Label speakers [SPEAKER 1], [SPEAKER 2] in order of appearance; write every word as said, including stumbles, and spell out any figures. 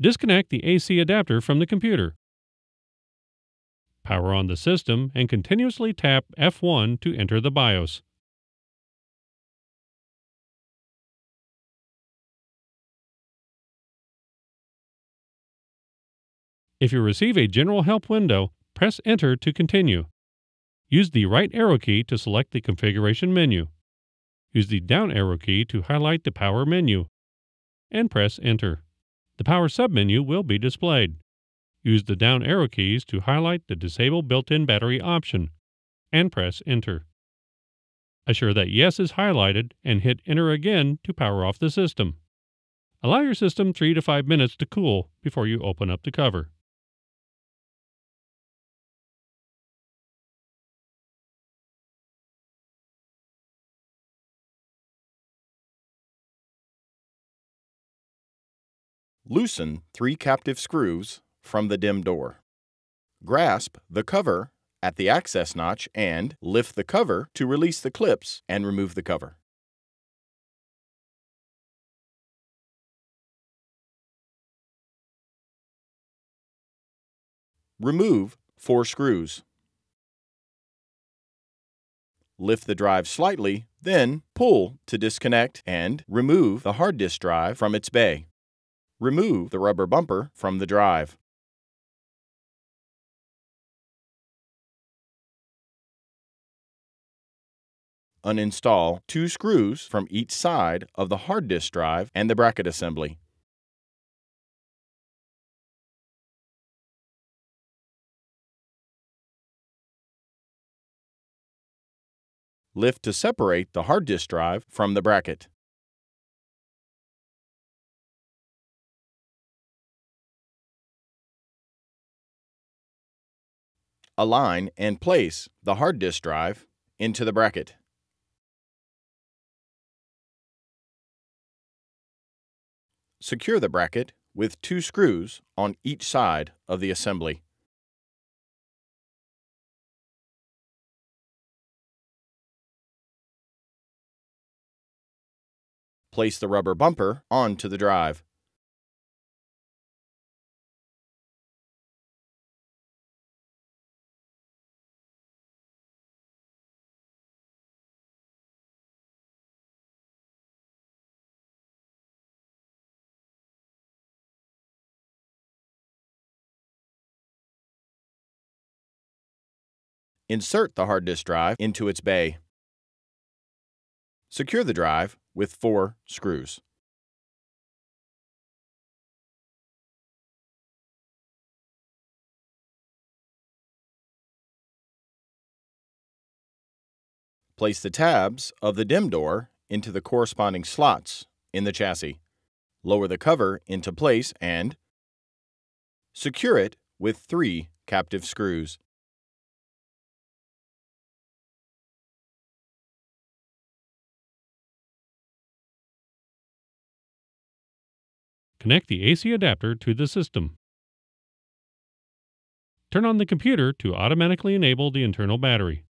[SPEAKER 1] Disconnect the A C adapter from the computer. Power on the system and continuously tap F one to enter the BIOS. If you receive a general help window, press Enter to continue. Use the right arrow key to select the configuration menu. Use the down arrow key to highlight the power menu, and press Enter. The power submenu will be displayed. Use the down arrow keys to highlight the Disable Built-in Battery option, and press Enter. Assure that Yes is highlighted and hit Enter again to power off the system. Allow your system three to five minutes to cool before you open up the cover.
[SPEAKER 2] Loosen three captive screws from the DIMM door. Grasp the cover at the access notch and lift the cover to release the clips and remove the cover. Remove four screws. Lift the drive slightly, then pull to disconnect and remove the hard disk drive from its bay. Remove the rubber bumper from the drive. Uninstall two screws from each side of the hard disk drive and the bracket assembly. Lift to separate the hard disk drive from the bracket. Align and place the hard disk drive into the bracket. Secure the bracket with two screws on each side of the assembly. Place the rubber bumper onto the drive. Insert the hard disk drive into its bay. Secure the drive with four screws. Place the tabs of the DIMM door into the corresponding slots in the chassis. Lower the cover into place and secure it with three captive screws.
[SPEAKER 1] Connect the A C adapter to the system. Turn on the computer to automatically enable the internal battery.